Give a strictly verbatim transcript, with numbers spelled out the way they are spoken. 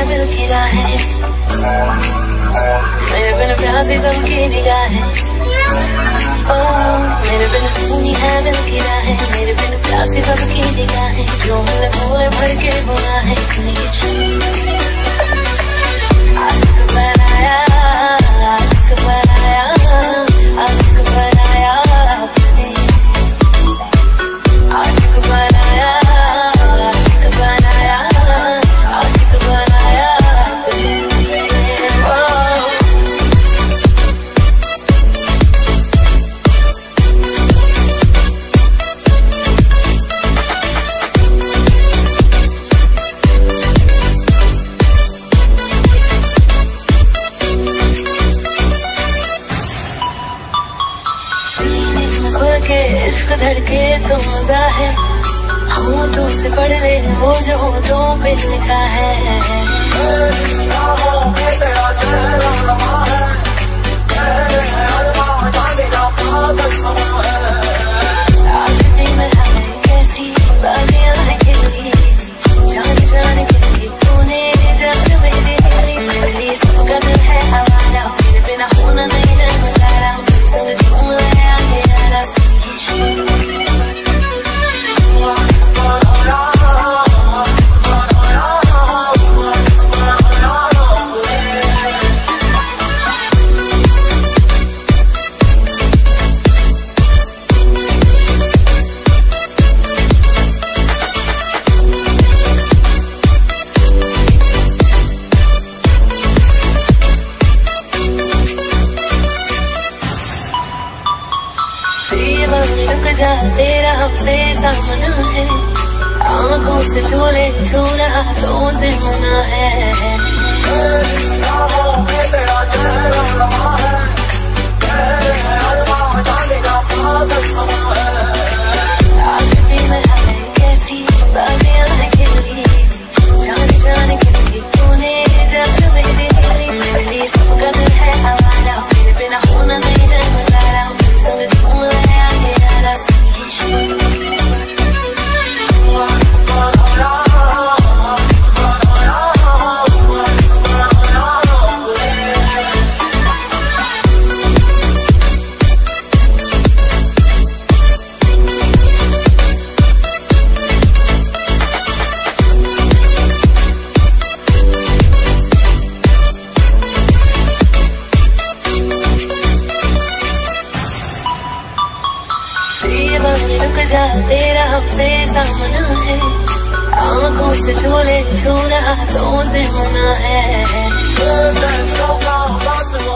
दिल की राहें, मेरे बिन प्यासी सबकी निगाहें। ओ मेरे बिन सुनी है दिल की राहें, मेरे बिन प्यासी सबकी निगाहें। जो मिले भोले भर के गुनाहें, सुनिए आशिक बनाया, आशिक बनाया, आशिक बनाया आपने, आशिक बनाया, आशिक बनाया, आशिक बनाया आपने। के इश्क धड़के तो मजा है, होठों से पढ़ ले वो जो होठों पे लिखा है। आशिकी में हमें कैसी बाजियां हैं खिली, जान जान खिली तूने जान मेरी, मेरे लिए सबका दिल है हवाला, मेरे बिना होना नहीं है गुजारा। संग झूम रहे आगे यारा, रुक जा तेरा हमसे सामना है, आंखों से छूले छू रहा तो से मना है। आशिकी में हमें कैसी बाजियां हैं खिली, जान जान खिली तूने जान मेरी, मेरे लिए सबका दिल है हवाला, मेरे बिना होना नहीं है गुजारा। संग झूम रहे आगे यारा, रुक जा तेरा हमसे सामना है, आंखों से छूले छू रहा तो से मना है।